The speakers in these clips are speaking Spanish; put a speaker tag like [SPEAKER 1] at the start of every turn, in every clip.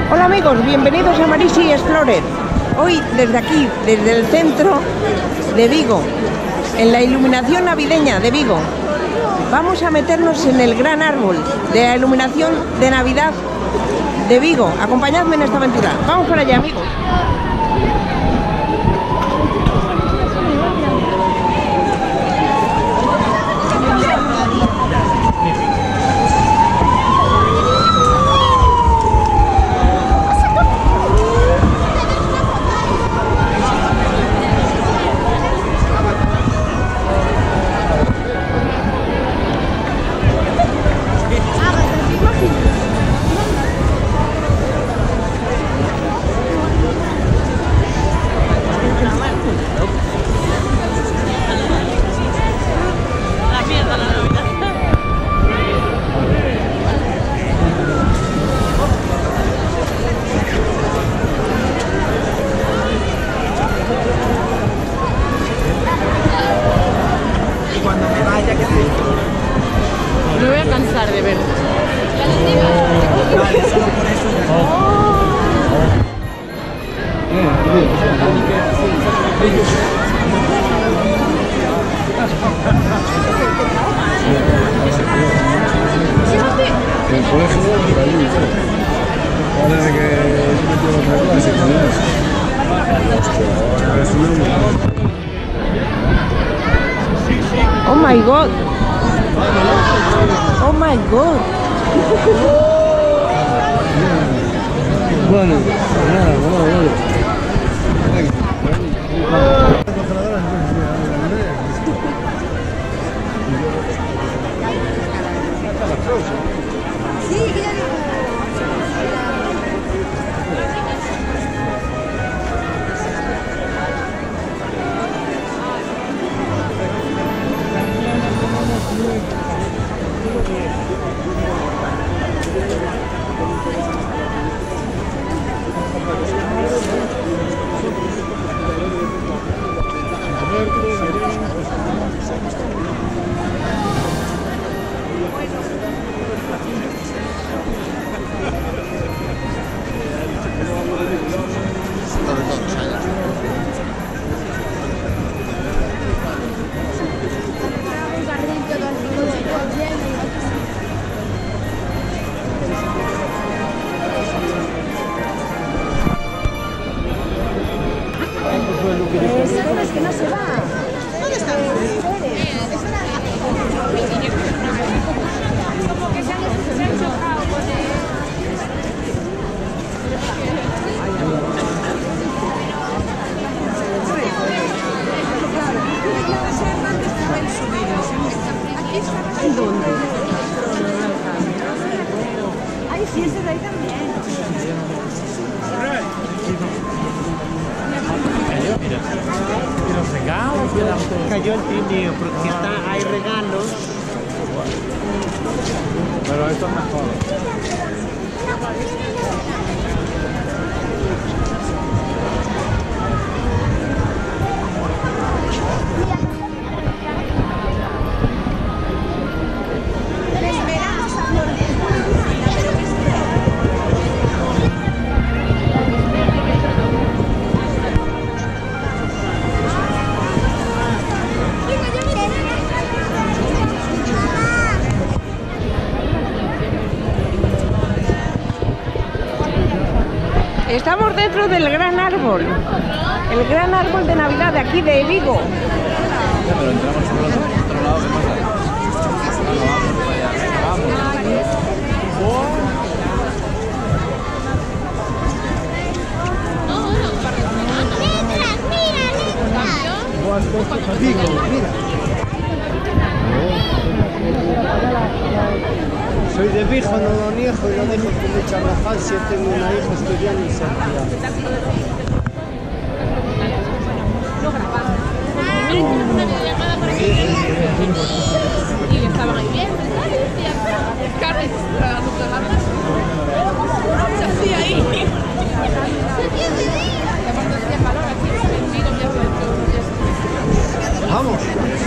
[SPEAKER 1] Hola amigos, bienvenidos a Marisi Explorer. Hoy desde aquí, desde el centro de Vigo, en la iluminación navideña de Vigo, vamos a meternos en el gran árbol de la iluminación de Navidad de Vigo. Acompañadme en esta aventura. Vamos para allá, amigos.
[SPEAKER 2] Me voy a cansar de ver.
[SPEAKER 3] Vale, solo por eso ya.
[SPEAKER 1] Oh my God. Oh my God.
[SPEAKER 4] Bueno, nada, vamos.
[SPEAKER 1] Es que no se va. ¿Dónde están?
[SPEAKER 2] Como que se han chocado con
[SPEAKER 1] ¿En dónde?
[SPEAKER 2] Ay, sí, ese de ahí también.
[SPEAKER 3] Los regalos, cayó el trineo, porque hay regalos. Pero esto es mejor.
[SPEAKER 1] Estamos dentro del gran árbol, el gran árbol de Navidad de aquí de Vigo.
[SPEAKER 4] Pero entramos por otro lado, ¿qué pasa?
[SPEAKER 3] Soy de Vigo, no lo niego y lo dejo con mucha arrogancia. Tengo una hija estudiando en Santiago.
[SPEAKER 2] Una videollamada por aquí. Y estaban ahí bien, ¿verdad? Y decían, Carmen, dando palabras. Se hacía ahí. Y aparte hacía calor aquí, en Vigo ya
[SPEAKER 3] Vamos.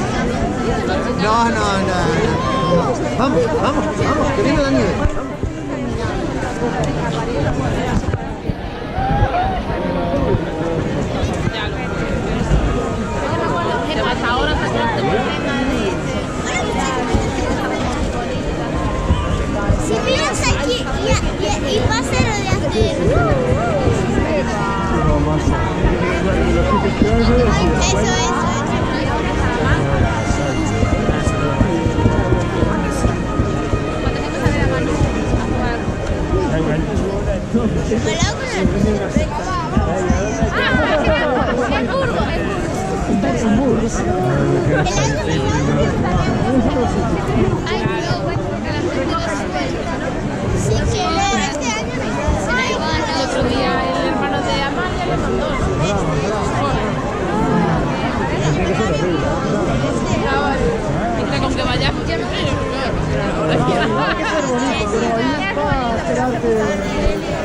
[SPEAKER 3] No. Vamos, que viene la nieve.
[SPEAKER 5] pase lo de hacer. Eso.
[SPEAKER 2] El otro día el hermano de Amalia le mandó. Con que vayamos siempre.
[SPEAKER 3] Hay que ser bonito, pero ahí es para esperarte.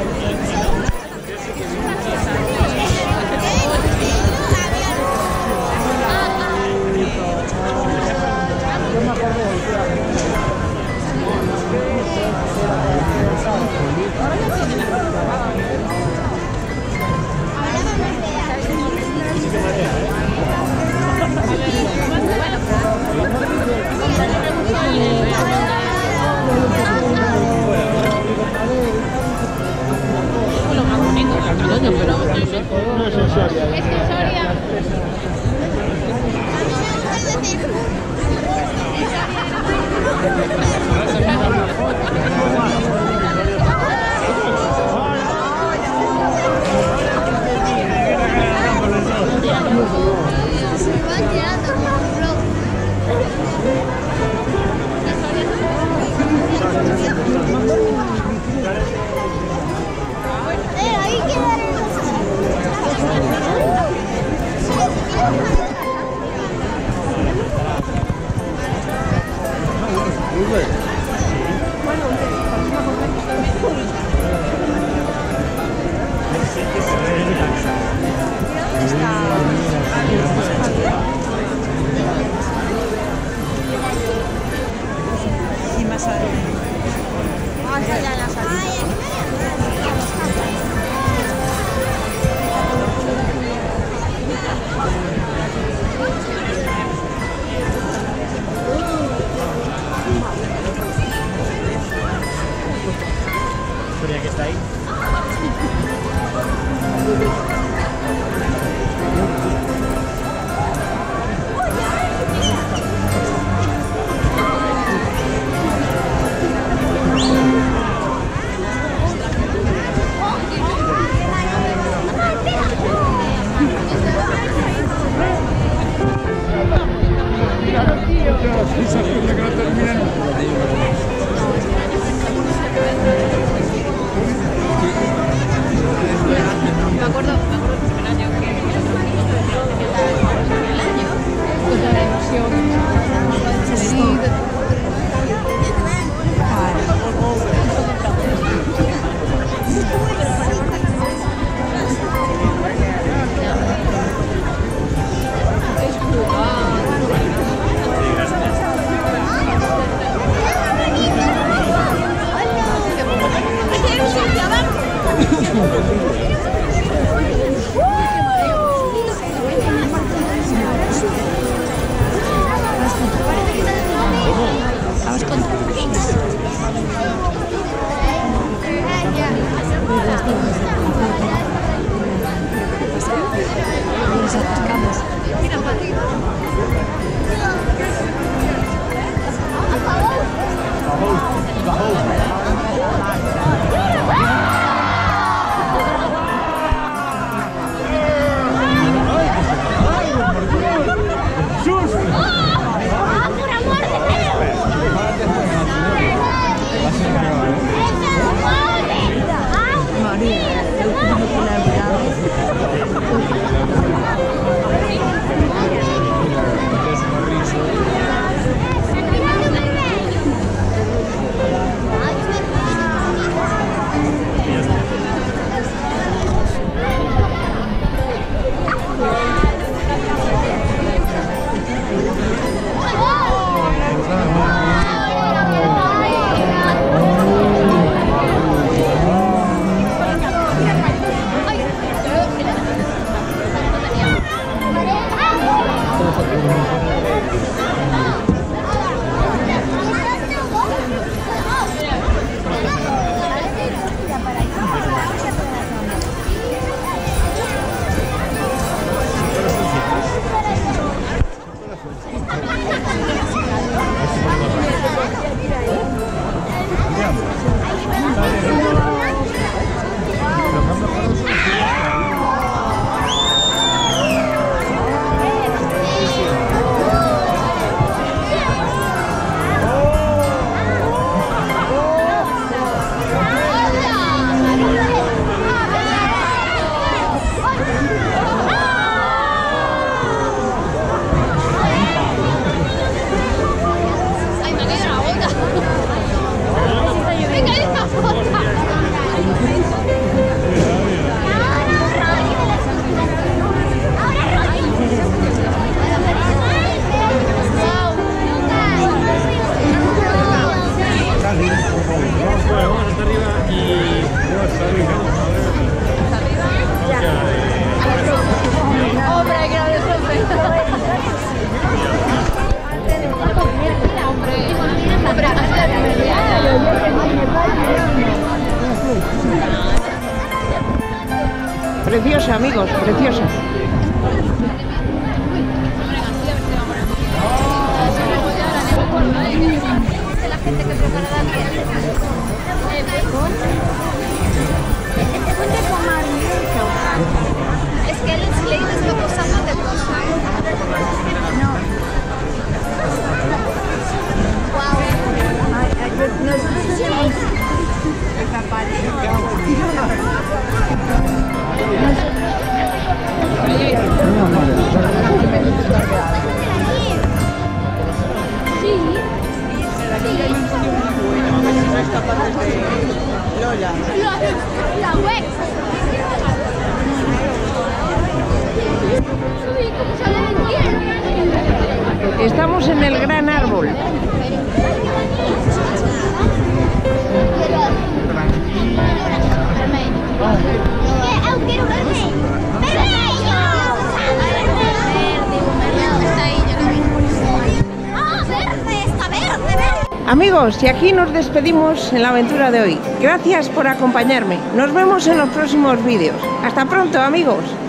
[SPEAKER 3] Que está ahí.
[SPEAKER 2] Me acuerdo el primer año que con la emoción. Hombre, que no le sorprenda. Hombre, así de primer día.
[SPEAKER 1] Preciosa, amigos, preciosa.
[SPEAKER 2] La gente que prepara la es que el slate está posando de cosa. No. Wow. Nosotros hacemos esta parte. La web.
[SPEAKER 1] Estamos en el gran árbol. Amigos, y aquí nos despedimos en la aventura de hoy. Gracias por acompañarme. Nos vemos en los próximos vídeos. Hasta pronto, amigos.